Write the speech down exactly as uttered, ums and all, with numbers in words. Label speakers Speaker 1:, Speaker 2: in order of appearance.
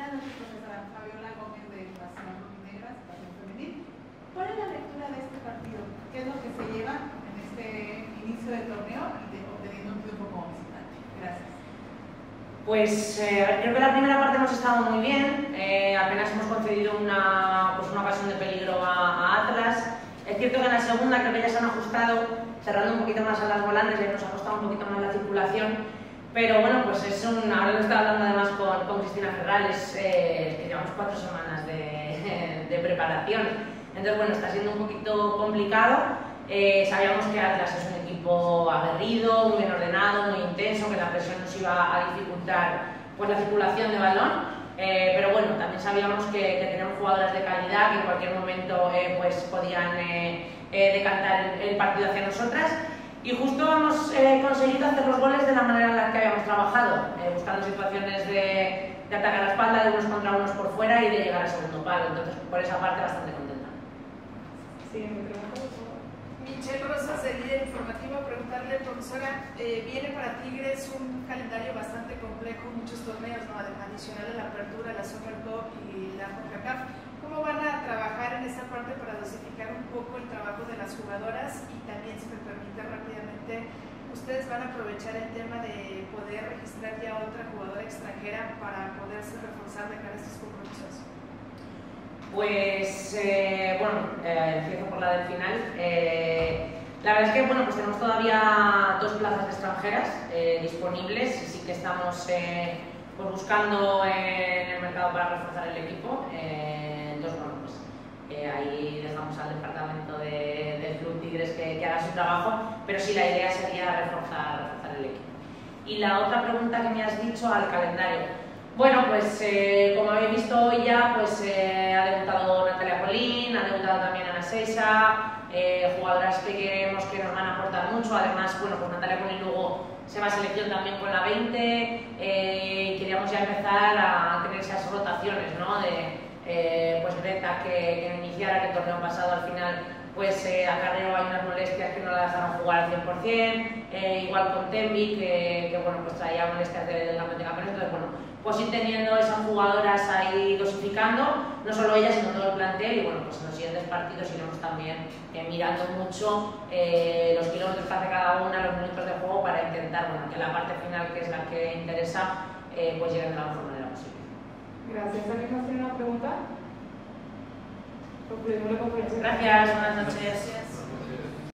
Speaker 1: Buenas noches, profesora Fabiola Gómez de Pasión Negra, Pasión Femenil. ¿Cuál es la lectura de este partido? ¿Qué es lo que se lleva en este inicio del torneo y de, obteniendo un triunfo como visitante? Gracias.
Speaker 2: Pues eh, creo que la primera parte hemos estado muy bien, eh, apenas hemos concedido una, pues una ocasión de peligro a, a Atlas. Es cierto que en la segunda creo que ya se han ajustado, cerrando un poquito más a las volantes, ya nos ha costado un poquito más la circulación. Pero bueno, pues es un, ahora lo estaba hablando además con, con Cristina Ferrales, eh, que llevamos cuatro semanas de, de preparación. Entonces bueno, está siendo un poquito complicado. Eh, sabíamos que Atlas es un equipo aguerrido, muy bien ordenado, muy intenso, que la presión nos iba a dificultar pues, la circulación de balón. Eh, pero bueno, también sabíamos que, que tenemos jugadoras de calidad que en cualquier momento eh, pues, podían eh, eh, decantar el, el partido hacia nosotras. Y justo hemos eh, conseguido hacer los goles de la manera en la que habíamos trabajado, eh, buscando situaciones de, de atacar a la espalda, de unos contra unos por fuera y de llegar al segundo palo. Entonces, por esa parte, bastante contenta.
Speaker 1: Sí, me pregunto, por favor.
Speaker 3: Michelle Rosas, del Líder Informativo, preguntarle, profesora, eh, viene para Tigres un calendario bastante complejo, muchos torneos, ¿no? Adicional a la Apertura, la Super Cup y la CONCACAF. ¿Cómo van a trabajar en esa parte para dosificar un poco el trabajo de las jugadoras? Y también, si me permite rápidamente, ¿ustedes van a aprovechar el tema de poder registrar ya otra jugadora extranjera para poderse reforzar de cara a estos compromisos?
Speaker 2: Pues, eh, bueno, eh, empiezo por la del final. Eh, la verdad es que, bueno, pues tenemos todavía dos plazas de extranjeras eh, disponibles y sí que estamos eh, pues buscando en el mercado para reforzar el equipo. Eh, entonces, bueno, pues eh, ahí dejamos al departamento de, del Club Tigres que, que haga su trabajo, pero sí, la idea sería reforzar, reforzar el equipo. Y la otra pregunta que me has dicho al calendario. Bueno, pues eh, como habéis visto hoy ya, pues eh, ha debutado Natalia Polín, ha debutado también Ana Seixa, eh, jugadoras que queremos que nos van a aportar mucho. Además, bueno, pues Natalia Polín luego se va a selección también con la veinte eh, y queríamos ya empezar a tener esas rotaciones, ¿no? De eh, pues Greta que, que iniciara, que el torneo pasado al final pues eh, a Carrero hay unas molestias que no la dejaron jugar al cien por cien, eh, igual con Tembi que, que bueno, pues traía molestias del campeón de campeones. Entonces, bueno, pues ir teniendo esas jugadoras ahí dosificando, no solo ellas sino todo el plantel. Y bueno, pues en los siguientes partidos iremos también eh, mirando mucho eh, los kilómetros que hace cada una, los minutos de juego, para intentar, bueno, que la parte final, que es la que interesa, eh, pues lleguen de la mejor manera posible.
Speaker 1: Gracias. ¿Alguien más tiene una pregunta? Concluimos la conferencia.
Speaker 2: Gracias, buenas noches.